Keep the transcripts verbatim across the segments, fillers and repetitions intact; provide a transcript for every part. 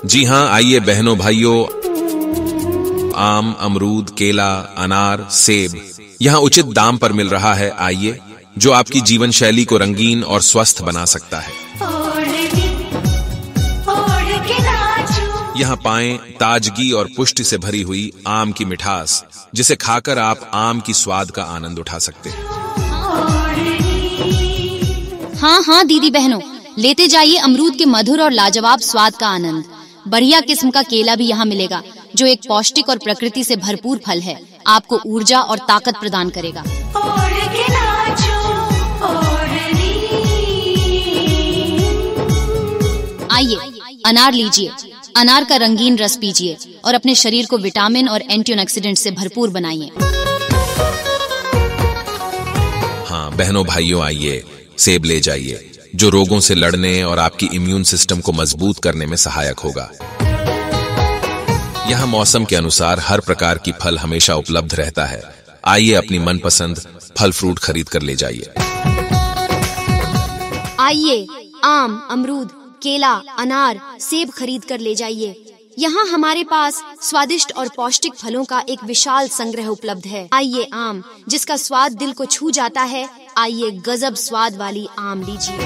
जी हाँ, आइए बहनों भाइयों, आम, अमरूद, केला, अनार, सेब यहाँ उचित दाम पर मिल रहा है। आइए, जो आपकी जीवन शैली को रंगीन और स्वस्थ बना सकता है। यहाँ पाएं ताजगी और पुष्टि से भरी हुई आम की मिठास, जिसे खाकर आप आम की स्वाद का आनंद उठा सकते हैं। हाँ हाँ दीदी बहनों, लेते जाइए अमरूद के मधुर और लाजवाब स्वाद का आनंद। बढ़िया किस्म का केला भी यहाँ मिलेगा, जो एक पौष्टिक और प्रकृति से भरपूर फल है। आपको ऊर्जा और ताकत प्रदान करेगा। आइए अनार लीजिए, अनार का रंगीन रस पीजिए और अपने शरीर को विटामिन और एंटीऑक्सीडेंट से भरपूर बनाइए। हाँ बहनों भाइयों, आइए सेब ले जाइए, जो रोगों से लड़ने और आपकी इम्यून सिस्टम को मजबूत करने में सहायक होगा। यहाँ मौसम के अनुसार हर प्रकार की फल हमेशा उपलब्ध रहता है। आइए अपनी मनपसंद फल फ्रूट खरीद कर ले जाइए। आइए आम, अमरूद, केला, अनार, सेब खरीद कर ले जाइए। यहाँ हमारे पास स्वादिष्ट और पौष्टिक फलों का एक विशाल संग्रह उपलब्ध है। आइए आम, जिसका स्वाद दिल को छू जाता है। आइए गजब स्वाद वाली आम लीजिए।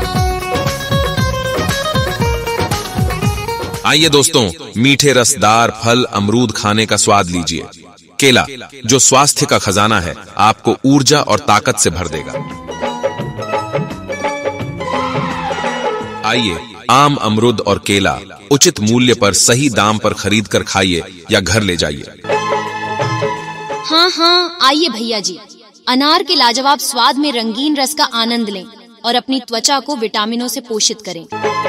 आइए दोस्तों, मीठे रसदार फल अमरूद खाने का स्वाद लीजिए। केला, जो स्वास्थ्य का खजाना है, आपको ऊर्जा और ताकत से भर देगा। आइए आम, अमरूद और केला उचित मूल्य पर सही दाम पर खरीद कर खाइए या घर ले जाइए। हाँ हाँ आइए भैया जी, अनार के लाजवाब स्वाद में रंगीन रस का आनंद लें और अपनी त्वचा को विटामिनों से पोषित करें।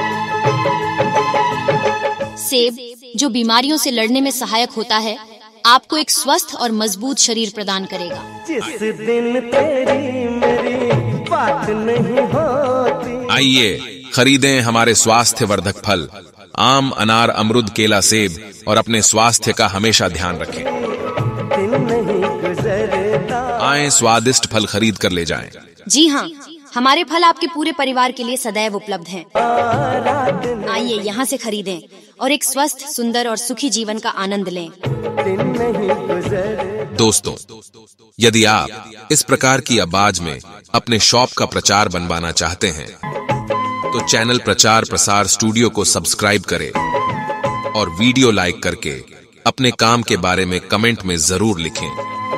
सेब, जो बीमारियों से लड़ने में सहायक होता है, आपको एक स्वस्थ और मजबूत शरीर प्रदान करेगा। जिस दिन तेरी मेरी बात नहीं होती। आइए खरीदें हमारे स्वास्थ्य वर्धक फल आम, अनार, अमरूद, केला, सेब और अपने स्वास्थ्य का हमेशा ध्यान रखें। आए स्वादिष्ट फल खरीद कर ले जाएं। जी हाँ, हमारे फल आपके पूरे परिवार के लिए सदैव उपलब्ध हैं। आइए यहाँ से खरीदें और एक स्वस्थ, सुंदर और सुखी जीवन का आनंद लें। दोस्तों, यदि आप इस प्रकार की आवाज में अपने शॉप का प्रचार बनवाना चाहते हैं, तो चैनल प्रचार प्रसार स्टूडियो को सब्सक्राइब करें और वीडियो लाइक करके अपने काम के बारे में कमेंट में जरूर लिखें।